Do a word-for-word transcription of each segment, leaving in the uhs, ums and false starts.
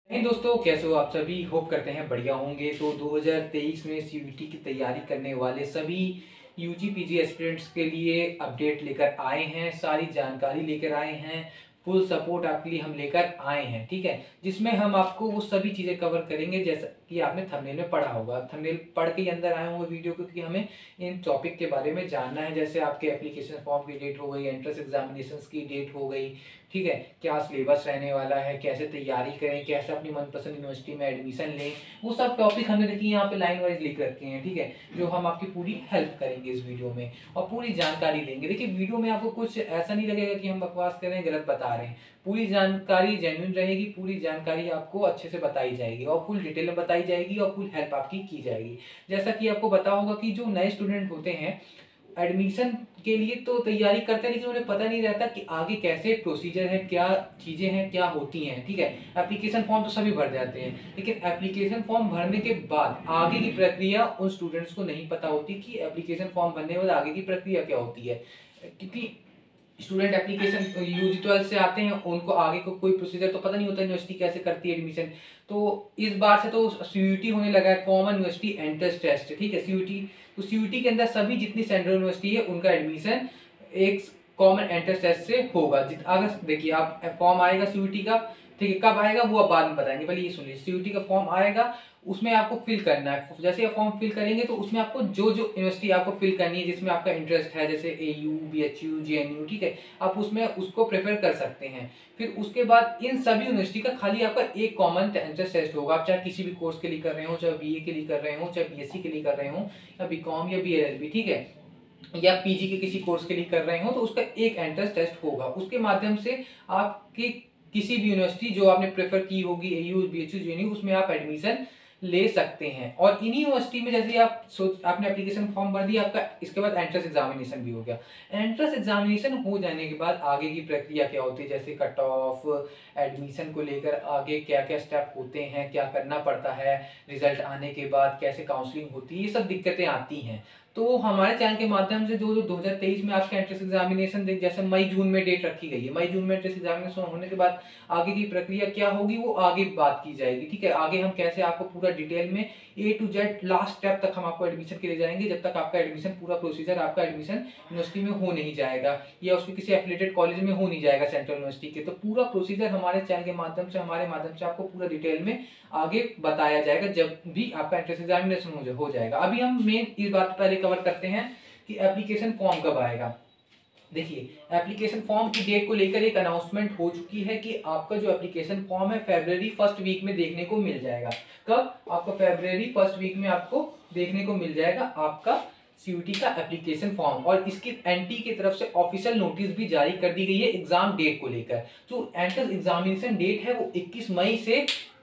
नहीं दोस्तों, कैसे हो आप सभी। होप करते हैं बढ़िया होंगे। तो दो हज़ार तेईस में सीयूईटी की तैयारी करने वाले सभी यूजी पीजी एस्पिरेंट्स के लिए अपडेट लेकर आए हैं, सारी जानकारी लेकर आए हैं, फुल सपोर्ट आपके लिए हम लेकर आए हैं। ठीक है, जिसमें हम आपको वो सभी चीज़ें कवर करेंगे जैसा कि आपने थंबनेल में पढ़ा होगा। थंबनेल पढ़ के ही अंदर आए होंगे वीडियो को, क्योंकि हमें इन टॉपिक के बारे में जानना है। जैसे आपके एप्लीकेशन फॉर्म की डेट हो गई, एंट्रेंस एग्जामिनेशन की डेट हो गई, ठीक है, क्या सिलेबस रहने वाला है, कैसे तैयारी करें, कैसे अपनी मनपसंद यूनिवर्सिटी में एडमिशन लें, वो सब टॉपिक हमने देखिए यहाँ पे लाइन वाइज लिख रखे हैं। ठीक है, जो हम आपकी पूरी हेल्प करेंगे इस वीडियो में और पूरी जानकारी देंगे। देखिए, वीडियो में आपको कुछ ऐसा नहीं लगेगा कि हम बकवास कर रहे हैं, गलत बता रहे हैं। पूरी जानकारी जेन्युइन रहेगी, पूरी जानकारी आपको अच्छे से बताई जाएगी और फुल डिटेल में बताई जाएगी और फुल हेल्प आपकी की जाएगी। जैसा कि आपको पता होगा कि जो नए स्टूडेंट होते हैं एडमिशन के लिए तो तैयारी करते हैं, लेकिन उन्हें पता नहीं रहता कि आगे कैसे प्रोसीजर है, क्या चीज़ें हैं, क्या होती हैं। ठीक है, एप्लीकेशन फॉर्म तो सभी भर जाते हैं, लेकिन एप्लीकेशन फॉर्म भरने के बाद आगे की प्रक्रिया उन स्टूडेंट्स को नहीं पता होती कि एप्लीकेशन फॉर्म भरने के बाद आगे की प्रक्रिया क्या होती है। क्योंकि स्टूडेंट एप्लीकेशन यूजी ट्वेल्थ से आते हैं, उनको आगे को कोई प्रोसीजर तो पता नहीं होता यूनिवर्सिटी कैसे करती है एडमिशन। तो इस बार से तो सीयूईटी होने लगा है, कॉमन यूनिवर्सिटी एंट्रेंस टेस्ट। ठीक है, सीयूईटी तो सीयूईटी के अंदर सभी जितनी सेंट्रल यूनिवर्सिटी है उनका एडमिशन एक कॉमन एंट्रेंस टेस्ट से होगा। जित अगर देखिए आप फॉर्म आएगा सीयूईटी का, ठीक है, कब आएगा वो आप बाद में बताएंगे, पहले ये सुनिए। सीयूईटी का फॉर्म आएगा, उसमें आपको फिल करना है। जैसे आप फॉर्म फिल करेंगे तो उसमें आपको जो जो यूनिवर्सिटी आपको फिल करनी है जिसमें आपका इंटरेस्ट है, जैसे A U B H U J N U, ठीक है, आप उसमें उसको प्रेफर कर सकते हैं। फिर उसके बाद इन सभी यूनिवर्सिटी का खाली आपका एक कॉमन एंट्रेंस टेस्ट होगा। आप चाहे किसी भी कोर्स के लिए कर रहे हो, चाहे बी ए के लिए कर रहे हो, चाहे बी एस सी के लिए कर रहे हो, या बी कॉम या बी एल एल बी, ठीक है, या पीजी के किसी कोर्स के लिए कर रहे हो, तो उसका एक एंट्रेंस टेस्ट होगा। उसके माध्यम से आपकी किसी भी यूनिवर्सिटी जो आपने प्रेफर की होगी, A U B H U J N U, उसमें आप एडमिशन ले सकते हैं। और इन्हीं यूनिवर्सिटी में जैसे आप सोच आपने एप्लीकेशन फॉर्म भर दिया, आपका इसके बाद एंट्रेंस एग्जामिनेशन भी हो गया। एंट्रेंस एग्जामिनेशन हो जाने के बाद आगे की प्रक्रिया क्या होती है, जैसे कट ऑफ, एडमिशन को लेकर आगे क्या क्या स्टेप होते हैं, क्या करना पड़ता है, रिजल्ट आने के बाद कैसे काउंसलिंग होती है, ये सब दिक्कतें आती हैं। तो हमारे चैनल के माध्यम से जो जो दो हज़ार तेईस में आपके एंट्रेंस एग्जामिनेशन जैसे मई जून में डेट रखी गई है, मई जून में एंट्रेंस एग्जामिनेशन होने के बाद आगे की प्रक्रिया क्या होगी वो आगे बात की जाएगी। ठीक है, आगे हम कैसे आपको पूरा डिटेल में A to Z last step तक हम आपको एडमिशन के लिए जाएंगे, जब तक आपका एडमिशन पूरा प्रोसीजर आपका एडमिशन यूनिवर्सिटी में हो नहीं जाएगा या उसके किसी एफिलिएटेड कॉलेज में हो नहीं जाएगा सेंट्रल यूनिवर्सिटी के। तो पूरा प्रोसीजर हमारे चैनल के माध्यम से हमारे माध्यम से आपको पूरा डिटेल में आगे बताया जाएगा जब भी आपका एंट्रेंस एग्जामिनेशन हो जाएगा। अभी हम मेन इस बात पहले कवर करते हैं कि एप्लीकेशन फॉर्म कब आएगा। देखिए, एप्लीकेशन फॉर्म की डेट को लेकर एक अनाउंसमेंट हो चुकी है कि आपका जो एप्लीकेशन फॉर्म है फरवरी फर्स्ट वीक में देखने को मिल जाएगा। कब? आपका फरवरी फर्स्ट वीक में आपको देखने को मिल जाएगा आपका सीयूईटी का एप्लीकेशन फॉर्म। और इसकी एनटी की तरफ से ऑफिशियल नोटिस भी जारी कर दी गई है एग्जाम डेट को लेकर। जो एंट्रेंस एग्जामिनेशन डेट है वो इक्कीस मई से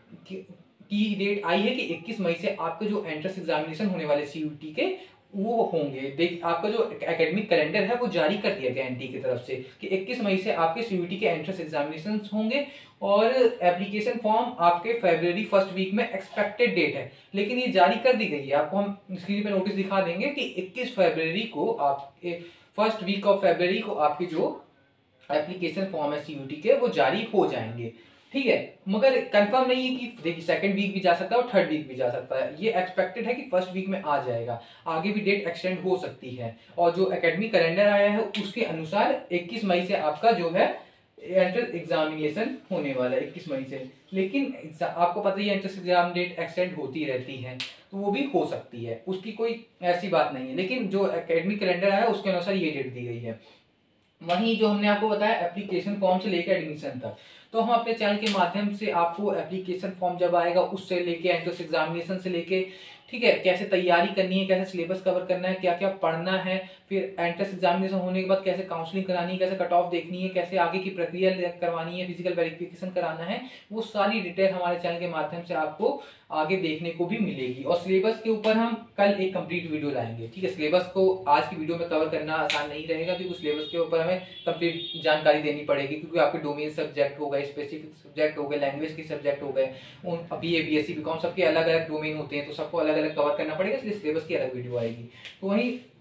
की डेट आई है कि इक्कीस मई से आपके जो एंट्रेंस एग्जामिनेशन होने वाले सीयूईटी के वो होंगे। देख, आपका जो एकेडमिक कैलेंडर है वो जारी कर दिया गया एनटी की तरफ से कि इक्कीस मई से आपके सीयूईटी के एंट्रेंस एग्जामिनेशन होंगे और एप्लीकेशन फॉर्म आपके फरवरी फर्स्ट वीक में एक्सपेक्टेड डेट है। लेकिन ये जारी कर दी गई है, आपको हम स्क्रीन पे नोटिस दिखा देंगे कि इक्कीस फरवरी को आपके फर्स्ट वीक ऑफ फरवरी को आपके जो एप्लीकेशन फॉर्म है सीयूईटी के वो जारी हो जाएंगे। ठीक है, मगर कंफर्म नहीं है कि देखिए सेकंड वीक भी जा सकता है और थर्ड वीक भी जा सकता है। ये एक्सपेक्टेड है कि फर्स्ट वीक में आ जाएगा, आगे भी डेट एक्सटेंड हो सकती है। और जो एकेडमिक कैलेंडर आया है उसके अनुसार इक्कीस मई से आपका जो है एंट्रेंस एग्जामिनेशन होने वाला है, इक्कीस मई से। लेकिन आपको पता ही है एंट्रेंस एग्जाम डेट एक्सटेंड होती रहती है, तो वो भी हो सकती है, उसकी कोई ऐसी बात नहीं है। लेकिन जो एकेडमिक कैलेंडर आया उसके अनुसार ये डेट दी गई है। वहीं जो हमने आपको बताया एप्लीकेशन फॉर्म से लेकर एडमिशन तक, तो हम अपने चैनल के माध्यम से आपको एप्लीकेशन फॉर्म जब आएगा उससे लेके एंट्रेंस एग्जामिनेशन से लेके, ठीक है, कैसे तैयारी करनी है, कैसे सिलेबस कवर करना है, क्या क्या पढ़ना है, फिर एंट्रेंस एग्जामिनेशन होने के बाद कैसे काउंसलिंग करानी है, कैसे कट ऑफ देखनी है, कैसे आगे की प्रक्रिया करवानी है, फिजिकल वेरिफिकेशन कराना है, वो सारी डिटेल हमारे चैनल के माध्यम से आपको आगे देखने को भी मिलेगी। और सिलेबस के ऊपर हम कल एक कंप्लीट वीडियो लाएंगे। ठीक है, सिलेबस को आज की वीडियो में कवर करना आसान नहीं रहेगा क्योंकि सिलेबस के ऊपर हमें कंप्लीट जानकारी देनी पड़ेगी, क्योंकि आपके डोमेन सब्जेक्ट हो गए, स्पेसिफिक सब्जेक्ट हो गए, लैंग्वेज के सब्जेक्ट हो गए, उन B A B S C B Com सबके अलग अलग डोमेन होते हैं, तो सबको अलग अलग कवर करना पड़ेगा, इसलिए सिलेबस की अलग वीडियो आएगी। तो वहीं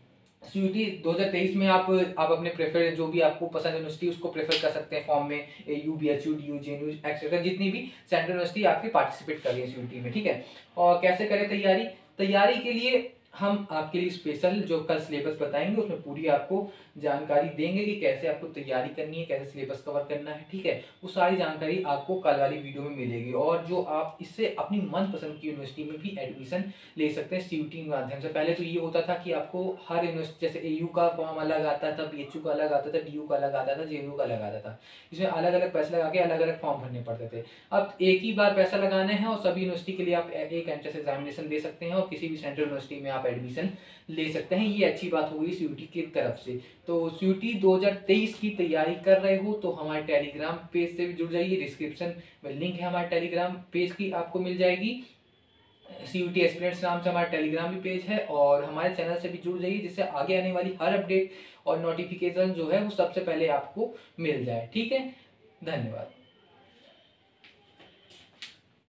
सीयूटी दो हज़ार तेईस में आप आप अपने प्रेफर जो भी आपको पसंद यूनिवर्सिटी उसको प्रेफर कर सकते हैं फॉर्म में, A U B H U D U J N U etcetera जितनी भी सेंट्रल यूनिवर्सिटी आपकी पार्टिसिपेट कर रही है सीयूटी में, ठीक है। और कैसे करें तैयारी, तैयारी के लिए हम आपके लिए स्पेशल जो कल सिलेबस बताएंगे उसमें पूरी आपको जानकारी देंगे कि कैसे आपको तैयारी करनी है, कैसे सिलेबस कवर करना है, ठीक है। वो सारी जानकारी आपको कल वाली वीडियो में मिलेगी और जो आप इससे अपनी मनपसंद की यूनिवर्सिटी में भी एडमिशन ले सकते हैं सीयूटी के माध्यम से। पहले तो ये होता था कि आपको हर यूनिवर्सिटी जैसे एयू का फॉर्म अलग आता था, बीएचयू का अलग आता था, डीयू का अलग आता था, जेएनयू का अलग आता था, इसमें अलग अलग पैसे लगा के अलग अलग फॉर्म भरने पड़ते थे। अब एक ही बार पैसा लगाना है और सभी यूनिवर्सिटी के लिए आप एक एंट्रेंस एग्जामिनेशन दे सकते हैं और किसी भी सेंट्रल यूनिवर्सिटी में आप एडमिशन ले सकते हैं। ये अच्छी बात हो गई सीयूटी की तरफ से। तो सीयूटी दो हज़ार तेईस की तैयारी कर रहे हो तो हमारे टेलीग्राम पेज से भी जुड़ जाइए, डिस्क्रिप्शन में लिंक है हमारे टेलीग्राम पेज की, आपको मिल जाएगी। सीयूटी एस्पिरेंट्स नाम से हमारा टेलीग्राम भी पेज है और हमारे चैनल से भी जुड़ जाइए जिससे आगे आने वाली हर अपडेट और नोटिफिकेशन जो है वो सबसे पहले आपको मिल जाए, ठीक है। धन्यवाद।